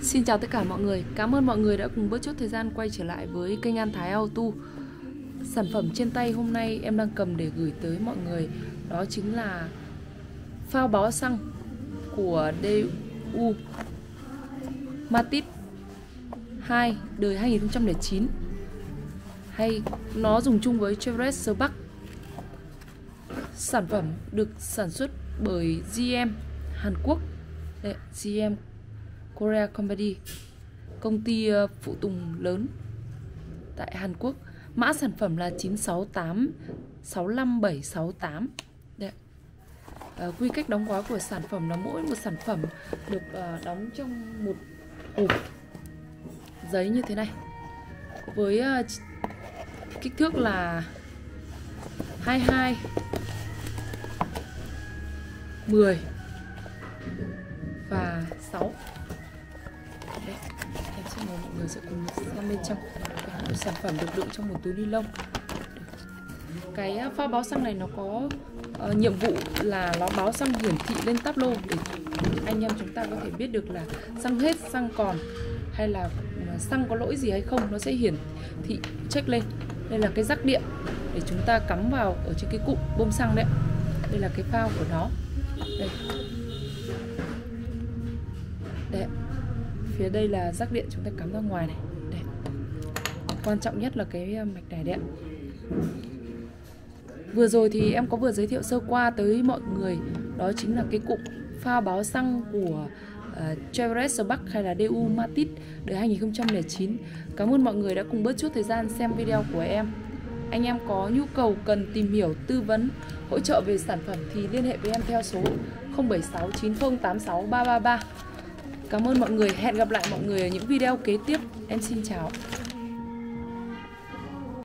Xin chào tất cả mọi người. Cảm ơn mọi người đã cùng bớt chút thời gian quay trở lại với kênh An Thái Auto. Sản phẩm trên tay hôm nay em đang cầm để gửi tới mọi người đó chính là phao báo xăng của DU Matic 2 đời 2009, hay nó dùng chung với Chevrolet Spark. Sản phẩm được sản xuất bởi GM Hàn Quốc. Đây, GM Korea Company, công ty phụ tùng lớn tại Hàn Quốc. Mã sản phẩm là 96865768. Đây. Quy cách đóng gói của sản phẩm là mỗi một sản phẩm được đóng trong một hộp giấy như thế này, với kích thước là 22, 10 và 6. Đấy, em sẽ mời mọi người sẽ cùng xem bên trong. Sản phẩm được đựng trong một túi ni lông. Cái phao báo xăng này nó có nhiệm vụ là nó báo xăng hiển thị lên táp lô để anh em chúng ta có thể biết được là xăng hết, xăng còn, hay là xăng có lỗi gì hay không, nó sẽ hiển thị check lên. Đây là cái rắc điện để chúng ta cắm vào ở trên cái cụm bơm xăng đấy. Đây là cái phao của nó. Đây. Đây. Phía đây là rắc điện chúng ta cắm ra ngoài này. Đây. Quan trọng nhất là cái mạch này đấy. Vừa rồi thì em có vừa giới thiệu sơ qua tới mọi người, đó chính là cái cụm phao báo xăng của Chevrolet Spark hay là DU Matic đời 2009. Cảm ơn mọi người đã cùng bớt chút thời gian xem video của em. Anh em có nhu cầu cần tìm hiểu, tư vấn, hỗ trợ về sản phẩm thì liên hệ với em theo số 0769086333. Cảm ơn mọi người, hẹn gặp lại mọi người ở những video kế tiếp. Em xin chào.